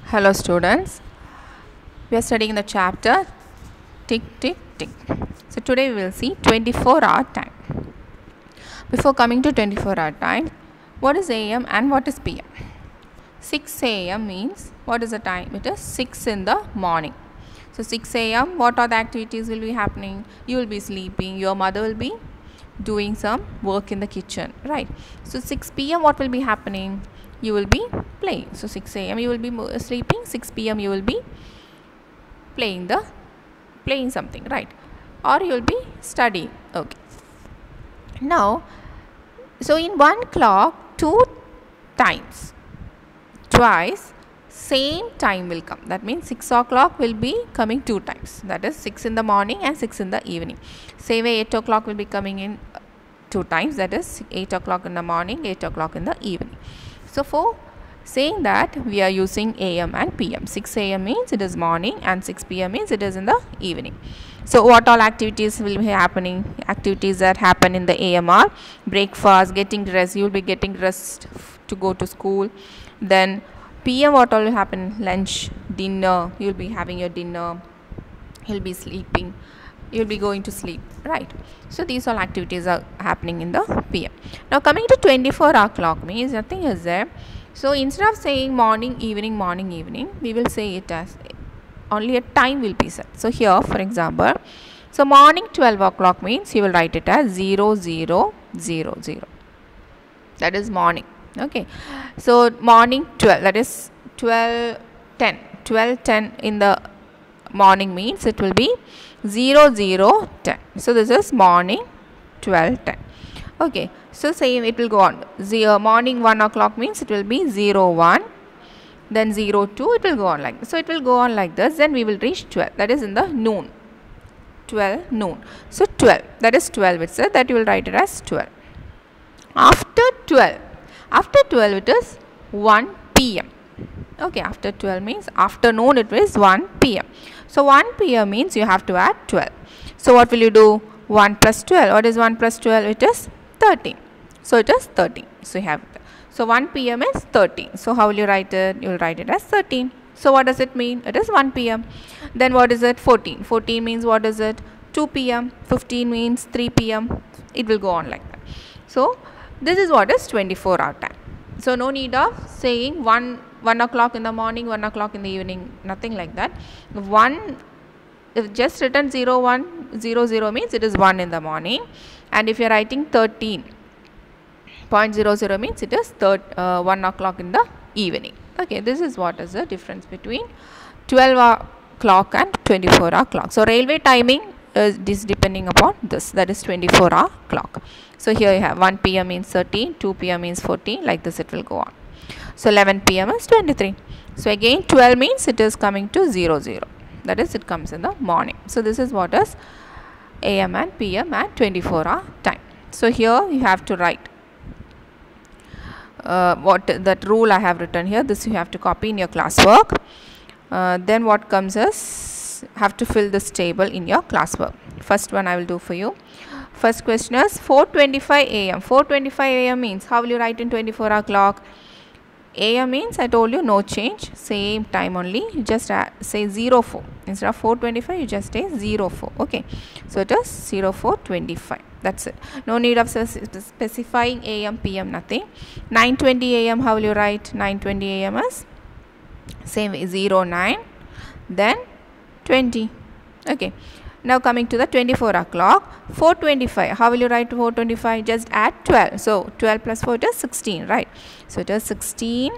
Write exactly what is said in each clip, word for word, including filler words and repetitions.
Hello students, we are studying the chapter tick tick tick. So today we will see twenty-four hour time. Before coming to twenty-four hour time, what is A M and what is P M? six A M means what is the time? It is six in the morning. So six A M what are the activities will be happening? You will be sleeping, your mother will be doing some work in the kitchen, right? So six P M what will be happening? You will be playing. So six A M you will be sleeping, six P M you will be playing the playing something, right? Or you will be studying. Okay. Now, so in one clock, two times, twice, same time will come. That means six o'clock will be coming two times. That is six in the morning and six in the evening. Same way eight o'clock will be coming in two times. That is eight o'clock in the morning, eight o'clock in the evening. So for saying that, we are using A M and P M. six A M means it is morning and six P M means it is in the evening. So what all activities will be happening? Activities that happen in the A M are breakfast, getting dressed. You will be getting dressed to go to school. Then P M what all will happen? Lunch, dinner. You will be having your dinner. You will be sleeping. You will be going to sleep, right? So these all activities are happening in the P M. Now coming to twenty-four hour clock means nothing is there. So instead of saying morning, evening, morning, evening, we will say it as only a time will be set. So here for example, so morning twelve o'clock means you will write it as zero zero zero zero. That is morning. Okay. So morning twelve, that is twelve ten. twelve ten in the morning means it will be zero zero ten. So this is morning twelve ten. Okay, so same it will go on. Zero, morning one o'clock means it will be zero one, then zero two, it will go on like this. So it will go on like this. Then we will reach twelve, that is in the noon. twelve noon. So twelve, that is twelve itself, that you will write it as twelve. After twelve, after twelve it is one P M. Okay, after twelve means afternoon it is one P M. So one P M means you have to add twelve. So what will you do? one plus twelve. What is one plus twelve? It is thirteen. So it is thirteen. So you have it. So one P M is thirteen. So how will you write it? You will write it as thirteen. So what does it mean? It is one P M. Then what is it? fourteen. fourteen means what is it? two P M. fifteen means three P M. It will go on like that. So this is what is twenty-four hour time. So no need of saying one one o'clock in the morning, one o'clock in the evening, nothing like that. One, if just written zero one zero zero means it is one in the morning, and if you are writing thirteen point zero zero means it is third uh, one o'clock in the evening. Okay, this is what is the difference between twelve hour clock and twenty-four hour clock. So railway timing is this depending upon this, that is twenty-four hour clock. So here you have one P M means thirteen, two P M means fourteen, like this it will go on. So eleven P M is twenty-three. So again twelve means it is coming to zero zero, that is it comes in the morning. So this is what is A M and P M and twenty-four hour time. So here you have to write uh, what that rule I have written here. This you have to copy in your classwork. Uh, then what comes is have to fill this table in your classwork. First one I will do for you. First question is four twenty-five A M. four twenty-five A M means how will you write in twenty-four hour clock? A M means I told you no change, same time only. You just add, say zero four. Instead of four twenty-five, you just say zero four. Okay. So it is zero four twenty-five. That's it. No need of specifying A M, P M, nothing. nine twenty A M, how will you write? nine twenty A M is same way, zero nine, then twenty. Okay. Now coming to the twenty-four hour clock, four twenty-five. How will you write four twenty-five? Just add twelve. So twelve plus four, it is sixteen, right? So it is sixteen.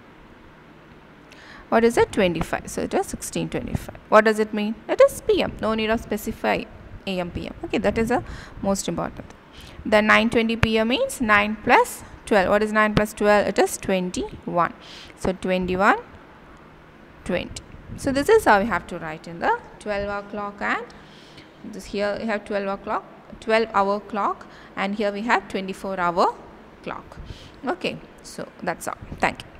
What is it? twenty-five. So it is sixteen twenty-five. What does it mean? It is P M. No need of specify A M, P M. Okay, that is the most important thing. Then nine twenty P M means nine plus twelve. What is nine plus twelve? It is twenty-one. So twenty-one, twenty. So this is how you have to write in the twelve hour clock, and this here we have twelve o'clock, twelve hour clock, and here we have twenty-four hour clock. Okay, so that's all. Thank you.